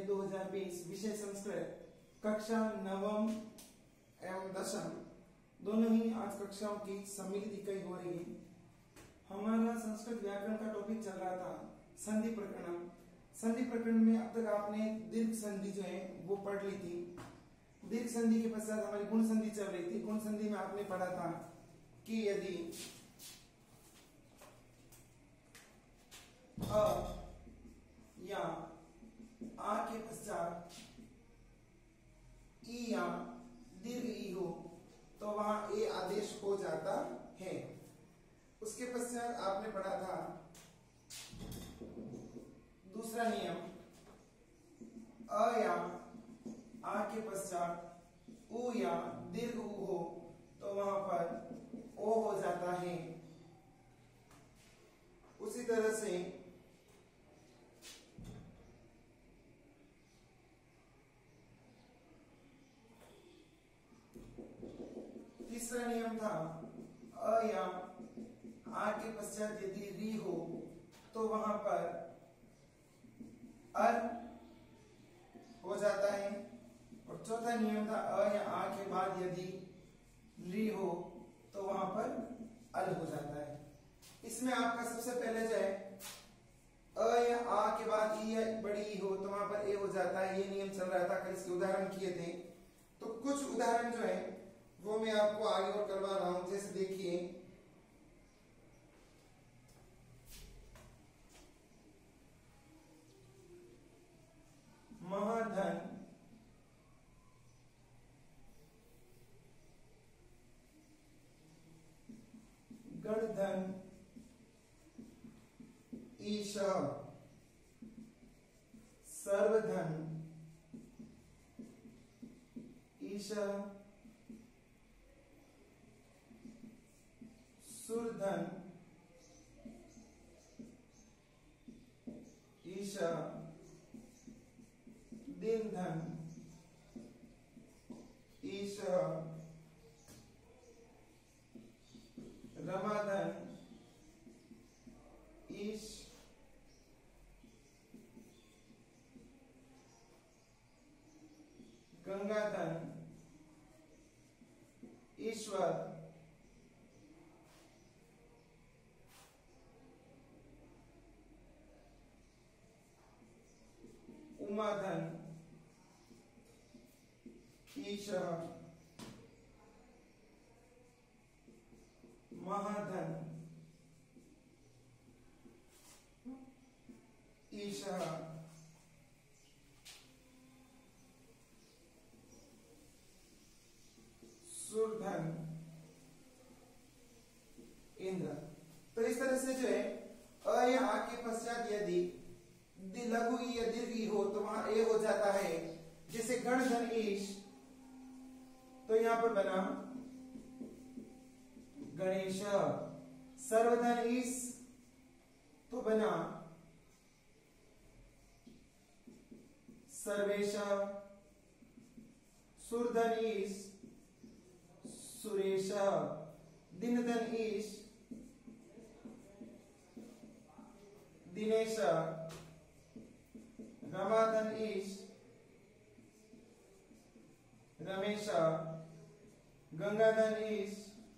2020, विषय संस्कृत, कक्षा नवम एवं दशम दोनों ही आज कक्षाओं की सम्मिलित इकाई हो रही है। हमारा संस्कृत व्याकरण का टॉपिक चल रहा था संधि प्रकरण। संधि प्रकरण में अब तक आपने दीर्घ संधि जो है वो पढ़ ली थी। दीर्घ संधि के पश्चात हमारी गुण संधि चल रही थी। गुण संधि में आपने पढ़ा था कि यदि अ या आ के पश्चात ई या दीर्घ ई हो तो वहां ए आदेश हो जाता है। उसके पश्चात आपने पढ़ा था दूसरा नियम, अ या आ के पश्चात उ या दीर्घ उ हो तो वहां पर ओ हो जाता है। उसी तरह से तीसरा नियम था, अ या आ के पश्चात यदि री हो तो वहां पर अर हो जाता है। और चौथा नियम था, अ या आ के बाद यदि री हो तो वहां पर अल हो जाता है। इसमें आपका सबसे पहले जो है अ या आ के बाद ई या बड़ी ई हो तो वहां पर ए हो जाता है। ये नियम चल रहा था, कल इसके उदाहरण किए थे। तो कुछ उदाहरण जो है वो मैं आपको आगे और करवा रहा हूं। जैसे देखिए, महाधन गणधन ईश सर्वधन ईश सुरधन ईश दीनधन ईश रमाधन ईश गंगाधन ईश्वर उमाधन ईश महाधन ईश सुरधन इंद्र। तो इस तरह से जो है अ या आ के पश्चात यदि लघु ई या दीर्घ ई हो तो वहां ए हो जाता है। जैसे गणधन ईश तो यहां पर बना गणेश। सर्वधन ईश तो बना सर्वेश। सुरधन ईश सुरेश। दीनधन ईश दिनेश। रमाधन ईश रमेश। गंगाधन ईश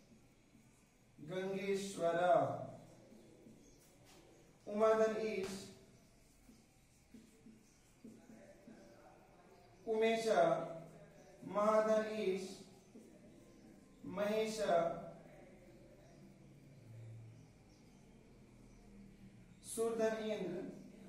गंगेश्वर। उमाधन ईश उमेश। महाधन ईश महेश। सुरधन इंद्र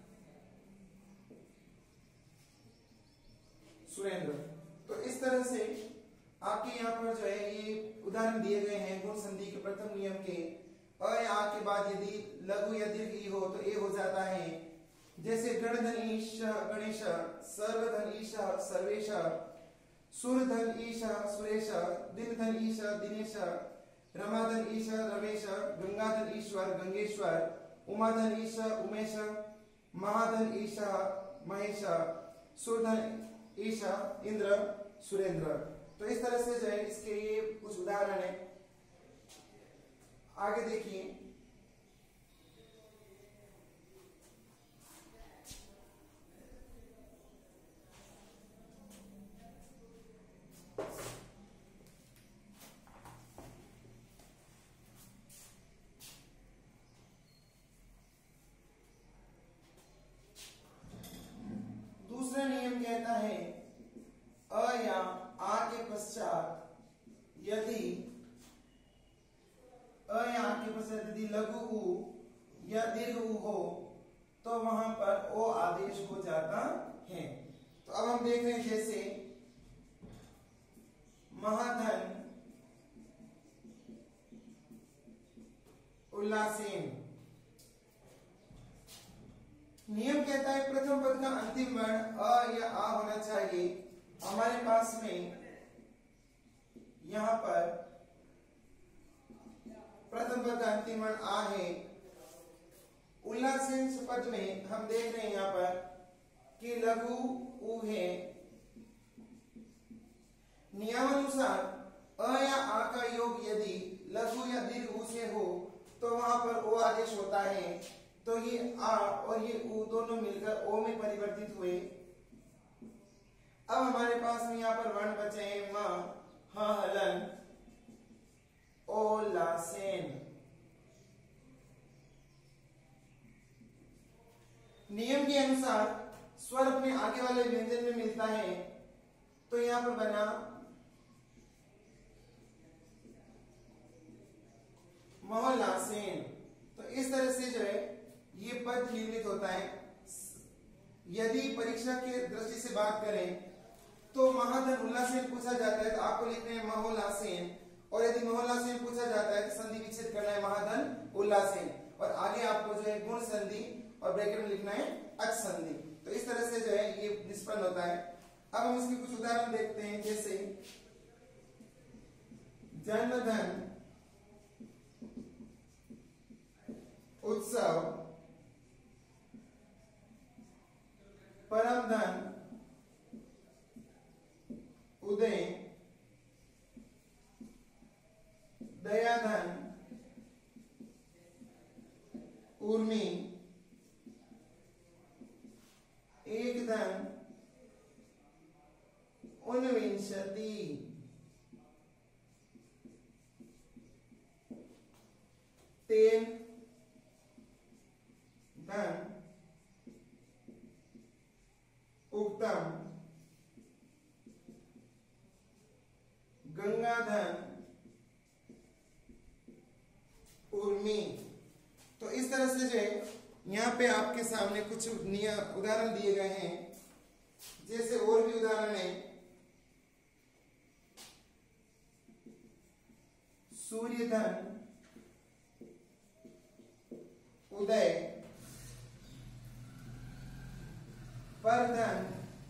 सुरेंद्र। तो इस तरह से आपके यहाँ पर जो है ये उदाहरण दिए गए हैं गुण संधि के प्रथम नियम के। अ या आ के बाद यदि लघु या दीर्घ ई हो तो ए हो जाता है। जैसे गणधन ईश गणेश। सर्वधन ईश सर्वेश। सुरधन ईश सुरेश। दीनधन ईश दिनेश। रमाधन ईश रमेश। गंगाधन ईश्वर गंगेश्वर। उमाधन ईश उमेश। महाधन ईश महेश। सुरधन ईश इंद्र सुरेंद्र। तो इस तरह से जो है इसके ये कुछ उदाहरण है। आगे देखिए, पश्चात यदि लघु उ या दीर्घ उ हो तो वहां पर ओ आदेश हो जाता है। तो अब हम देख रहे हैं जैसे महाधन उल्लासेन। नियम कहता है प्रथम पद का अंतिम वर्ण अ या आ होना चाहिए। हमारे पास में यहां पर प्रथम पद का अंतिम वर्ण आ है। उल्लासेन पद में हम देख रहे हैं यहां पर कि लघु उ है। नियमानुसार अ या आ का योग यदि लघु या दीर्घ उ से हो तो वहां पर ओ आदेश होता है। तो ये आ और ये उ दोनों मिलकर ओ में परिवर्तित हुए। अब हमारे पास में यहाँ पर वर्ण बचे हैं म, ह, हलन, ओ, लासेन। नियम के अनुसार स्वर अपने आगे वाले व्यंजन में मिलता है। तो यहां पर बना महलासेन। तो इस तरह से जो है ये पद निर्मित होता है। यदि परीक्षा के दृष्टि से बात करें तो महाधन उल्लासेन पूछा जाता है तो आपको लिखना है महोल्लासेन, और यदि महोल्लासेन पूछा जाता है तो संधि विच्छेद करना है महाधन उल्लासेन, और आगे आपको जो है गुण संधि और ब्रैकेट में लिखना है अच संधि। तो इस तरह से जो है ये निष्पन्न होता है। अब हम इसके कुछ उदाहरण देखते हैं जैसे जन्मधन उत्सव, परमधन उदय, दयाधन उर्मी, एकदन ऊनविंशति, तेन धन उक्तम, गंगाधन उर्मी। तो इस तरह से जो है यहाँ पे आपके सामने कुछ उदाहरण दिए गए हैं। जैसे और भी उदाहरण है सूर्यधन उदय, परधन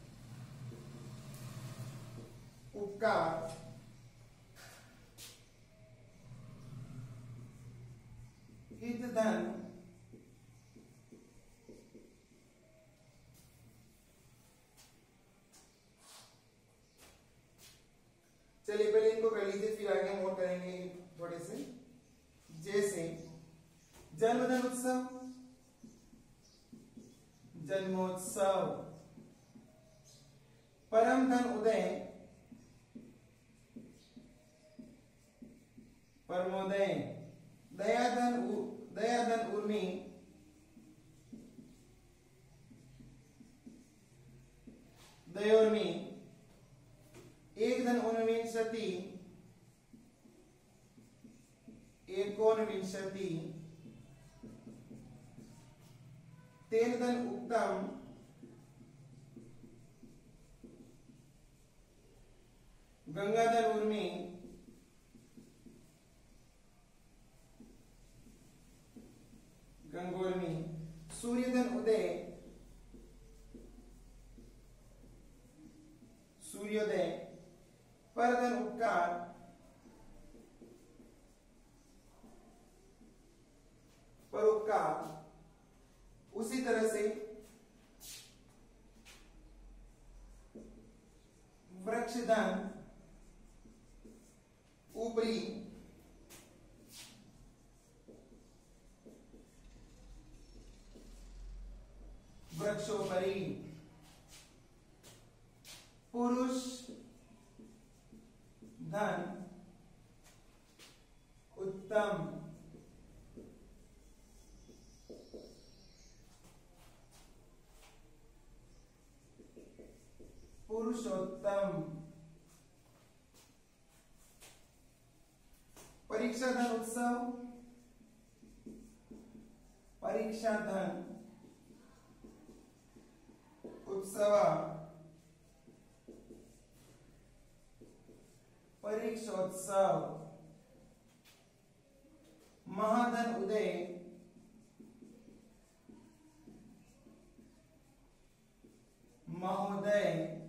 उपकार, हितधन चलिए पहले इनको कर लीजिए फिर आगे हम और करेंगे थोड़े से। जैसे जन्मदिन उत्सव, जन्मोत्सव, परम धन उदय, परमोदय, दयाधन उर्मी, दयोर्मी, एक धन ऊनविंशति, एकोनविंशति, तेन धन उक्तम, गंगाधर उर्मी, गंगोर्मी, सूर्यधन उदय, सूर्योदय, परधन उपकार, परोपकार। उसी तरह से वृक्षधन ऊपरी, वृक्षोपरी, पुरुष धन उत्तम, पुरुषोत्तम, परीक्षा धन उत्सव, परीक्षा धन उत्सव परीक्षोत्सव महाधन उदय महोदय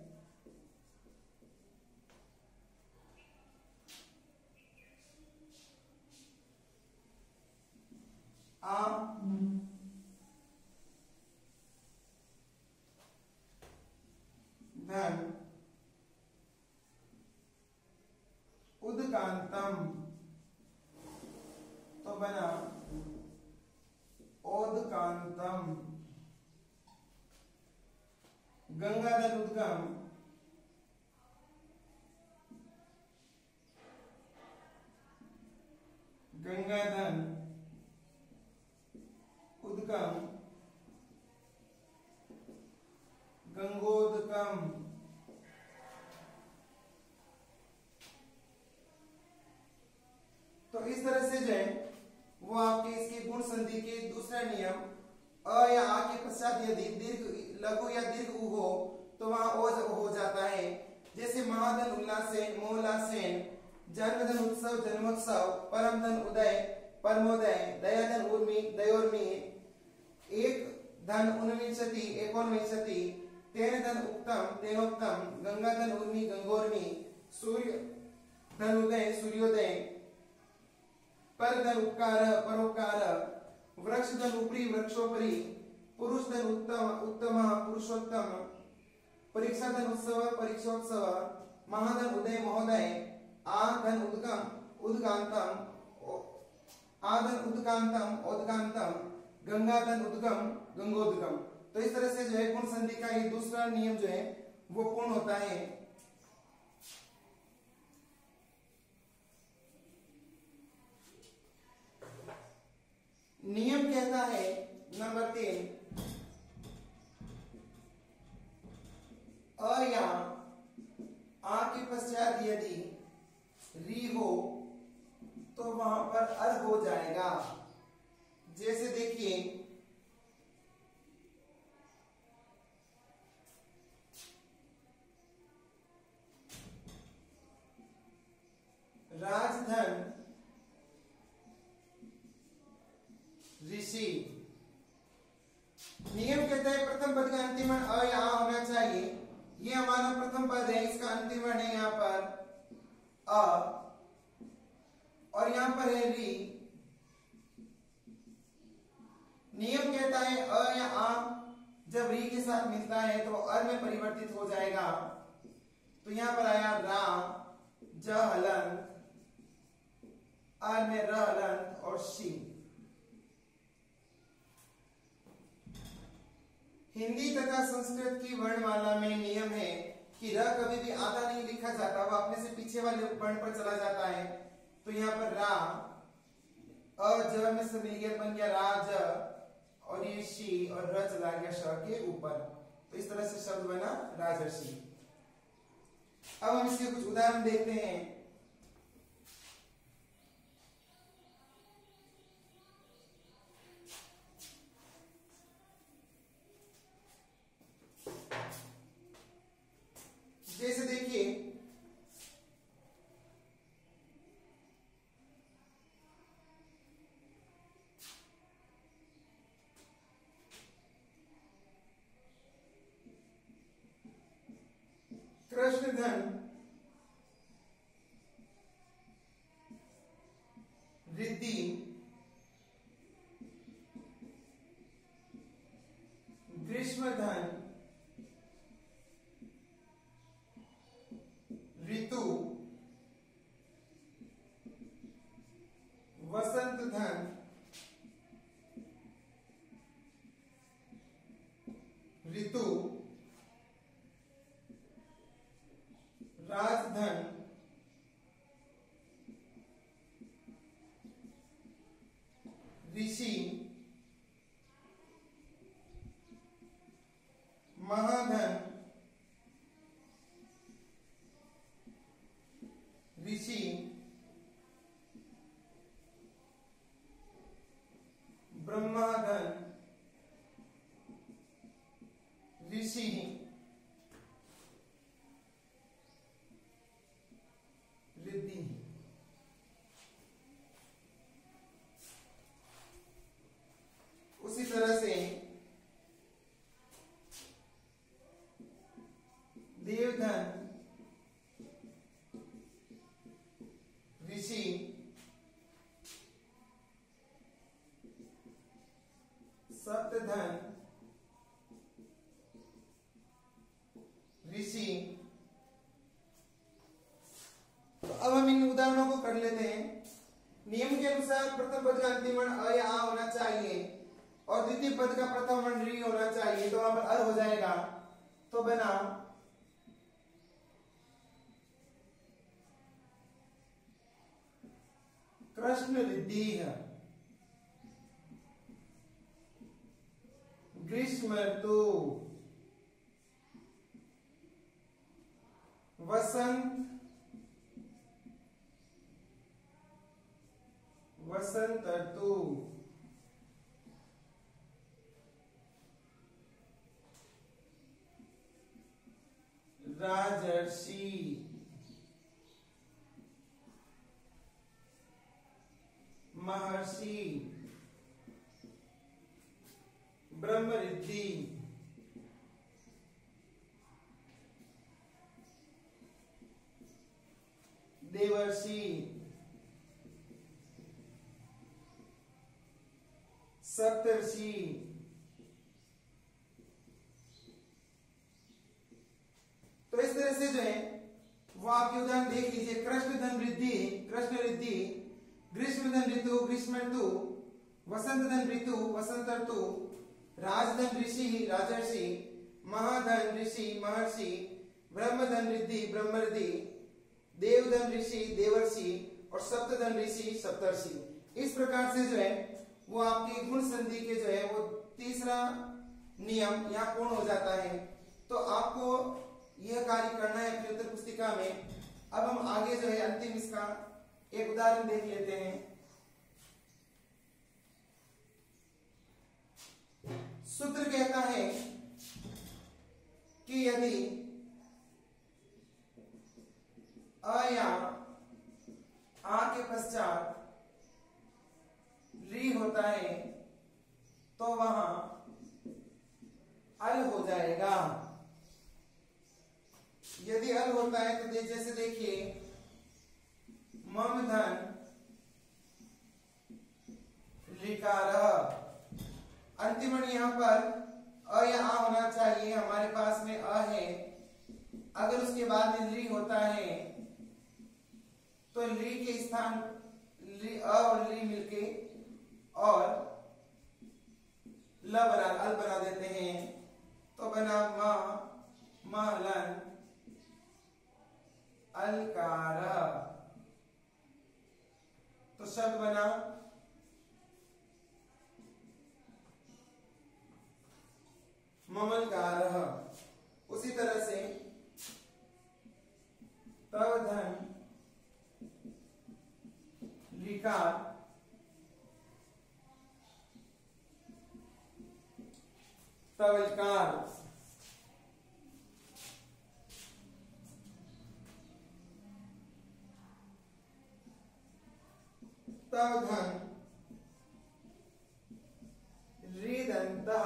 धन उदकांतम तो बना ओदकांतम गंगाधर उद्गम गंगाधर उद्गम गंगोदकम तो इस तरह से जो है वो आपके इसके गुण संधि के दूसरा नियम अ या आ के पश्चात यदि दीर्घ लघु या दीर्घ उ हो तो वहां ओ हो जाता है। जैसे महाधन उल्लासेन मोहल्लासेन, जन्मधन उत्सव जन्मोत्सव, परमधन उदय परमोदय, दयाधन उर्मी दयोर्मी, एक धन उन्विंशति एकोनविंशति, तेन धन उक्तम तेनोक्तम, गंगाधन उर्मी गंगोर्मी, सूर्य धन उदय सूर्योदय, पर धन उपकार परोपकार, वृक्ष धन उपरी वृक्षोपरि, पुरुष धन उत्तम उत्तम पुरुषोत्तम, परीक्षा धन उत्सव परीक्षोत्सव, महाधन उदय महोदय, आधन उद्गम उद्गांतम आधन उद्गांतम उद्गांतम, गंगाधन उद्गम गंगोद्गम। तो इस तरह से जो है गुण संधि का ये दूसरा नियम जो है वो पूर्ण होता है। नियम कहता है नंबर 3, अ या आ के पश्चात यदि री हो तो वहां पर अर हो जाएगा। जैसे देखिए राजधन ऋषि। नियम कहता है प्रथम पद का अंतिम वर्ण अ या आ होना चाहिए। ये हमारा प्रथम पद है, इसका अंतिम वर्ण है यहाँ पर अ और यहाँ पर है री। नियम कहता है अ या आ जब री के साथ मिलता है तो अर में परिवर्तित हो जाएगा। तो यहाँ पर आया रा ज हलंत, अर में र हलंत और शी। हिंदी तथा संस्कृत की वर्णमाला में नियम है कि र कभी भी आधा नहीं लिखा जाता, वह अपने से पीछे वाले वर्ण पर चला जाता है। तो यहाँ पर रा अ ज में से मिल गया, बन गया राज और ये शी और र चला गया श के ऊपर। तो इस तरह से शब्द बना राजर्षि। अब हम इसके कुछ उदाहरण देखते हैं। जैसे देखिए कृष्णधन रिद्धि ग्रीष्मधन ऋतु वसंत धन ऋतु राजधन ऋषि महाधन ऋषि ब्रह्माधन सप्तधन ऋषि। तो अब हम इन उदाहरणों को कर लेते हैं। नियम के अनुसार प्रथम पद का अंतिम वर्ण अ या आ होना चाहिए और द्वितीय पद का प्रथम वर्ण री होना चाहिए, तो वहां पर अर हो जाएगा। तो बना कृष्ण रिद्धि ग्रीष्म ऋतु वसंत वसंत ऋतु राजर्षि महर्षि ब्रह्मरिद्धि देवर्षि सप्तर्षि तो इस तरह से जो है वो आपके उदाहरण देख लीजिए। कृष्ण धन वृद्धि, कृष्ण रिद्धि, ग्रीष्म धन ऋतु, ग्रीष्म ऋतु, वसंत धन ऋतु, वसंत ऋतु, राजधन ऋषि, राजर्षि, महाधन ऋषि, महर्षि, ब्रह्मधन रिद्धि, ब्रह्मरिद्धि, देवधन ऋषि, देवर्षि और सप्तधन ऋषि, सप्तर्षि। इस प्रकार से जो है वो आपके गुण संधि के जो है वो तीसरा नियम यहाँ पूर्ण हो जाता है। तो आपको यह कार्य करना है अपनी उत्तर पुस्तिका में। अब हम आगे जो है अंतिम इसका एक उदाहरण देख लेते हैं। सूत्र कहता है कि यदि अ या आ के पश्चात री होता है तो वहां अल हो जाएगा। यदि अल होता है तो जैसे देखिए मम धन ऋकार, अंतिम यहां पर अ या आ होना चाहिए, हमारे पास में अ है। अगर उसके बाद में ली होता है तो ली के स्थान ली अ और ली मिलके और ल बना अल बना देते हैं। तो बना महलन अलकार। तो शब्द बना ममलकार। उसी तरह से तव धन लिकार, तवलकार। तव धन ऋदन्तः,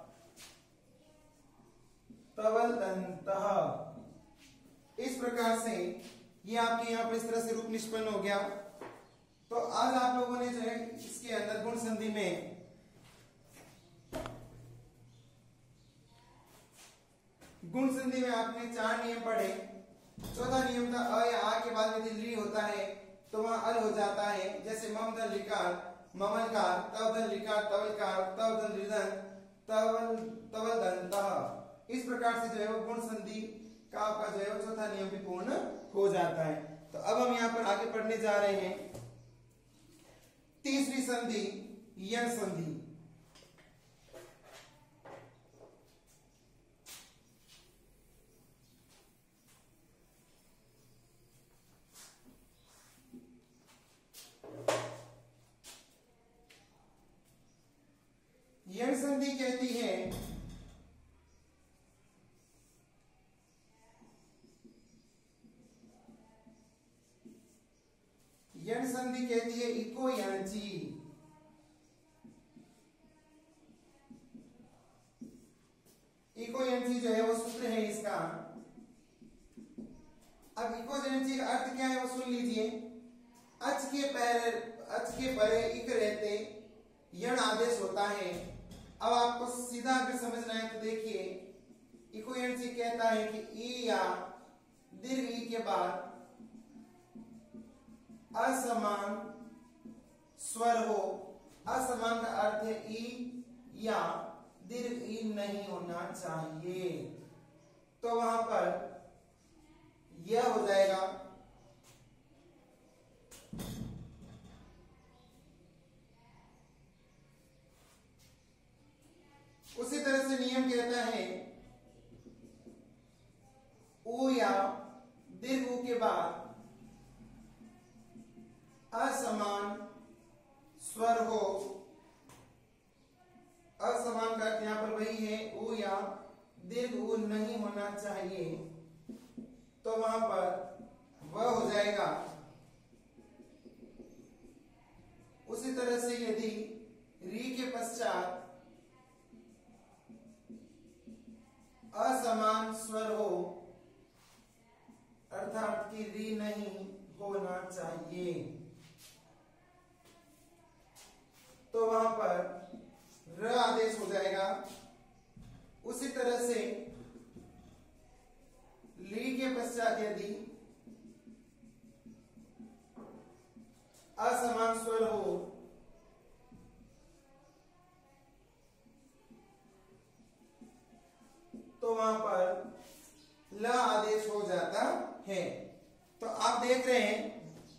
तवलदन्तः। इस प्रकार से ये आपके यहाँ पर इस तरह से रूप निष्पन्न हो गया। तो आज आप लोगों ने जो है इसके अंदर गुण संधि में आपने 4 नियम पढ़े। चौथा नियम था अ या आ के बाद यदि ली होता है तो वहां अल हो जाता है। जैसे मम धन लिकार, ममलकार, तव धन लिकार, तवलकार, तव धन ऋदन, तवलदन्तः। इस प्रकार से जो है वो गुण संधि का आपका जो है वो चौथा नियम भी पूर्ण हो जाता है। तो अब हम यहाँ पर आगे पढ़ने जा रहे हैं तीसरी संधि, यण संधि। यण संधि कहती है यण संधि कहती है इको यणची। इको यणची जो है वो सूत्र है इसका। अब इको यणची का अर्थ क्या है वो सुन लीजिए। अच के परे इक रहते यण आदेश होता है अब आपको सीधा अगर समझना है तो देखिए इक्विवेलेंट से कहता है कि ई या दीर्घ ई के बाद असमान स्वर हो। असमान का अर्थ है ई या दीर्घ ई नहीं होना चाहिए, तो वहां पर यह हो जाएगा उसी तरह से नियम कहता है ऊ या दीर्घ ऊ के बाद असमान स्वर हो। असमान का अर्थ यहां पर वही है ऊ या दीर्घ ऊ नहीं होना चाहिए, तो वहां पर वह हो जाएगा। उसी तरह से यदि री के पश्चात असमान स्वर हो अर्थात कि री नहीं होना चाहिए, तो वहां पर र आदेश हो जाएगा। उसी तरह से ली के पश्चात यदि असमान स्वर हो तो वहां पर ल आदेश हो जाता है। तो आप देख रहे हैं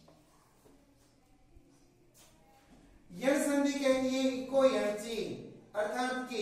यण संधि कहती है इको यणची, अर्थात कि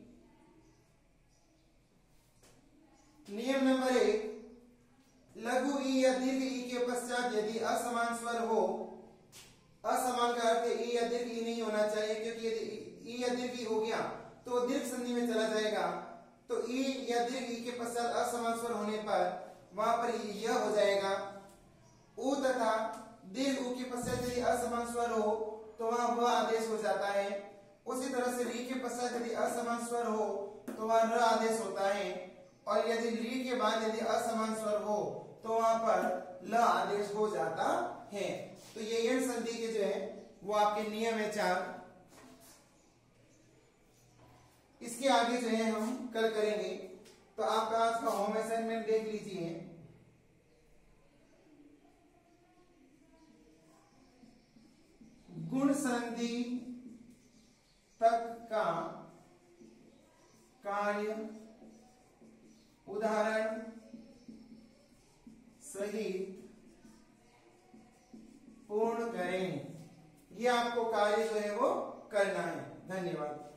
नियम नंबर 1 लघु ई या दीर्घ ई के पश्चात यदि असमान स्वर हो। असमान का अर्थ ई या दीर्घ ई नहीं होना चाहिए, क्योंकि यदि ई या दीर्घ ई हो गया तो दीर्घ संधि में चला जाएगा। तो ई या दीर्घ ई के पश्चात असमान स्वर होने पर वहां पर यह हो जाएगा। ऊ तथा दीर्घ ऊ के पश्चात यदि असमान स्वर हो तो वहां वह आदेश हो जाता है। उसी तरह से री के पश्चात यदि असमान स्वर हो तो वहां र आदेश होता है, और यदि री के बाद यदि असमान स्वर हो तो वहां पर ल आदेश हो जाता है। तो ये यण संधि के जो है वो आपके नियम है 4। इसके आगे जो है हम कल करेंगे। तो आपका आज का होम असाइनमेंट देख लीजिए। गुण संधि तक का कार्य उदाहरण सहित पूर्ण करें। ये आपको कार्य जो है वो करना है। धन्यवाद।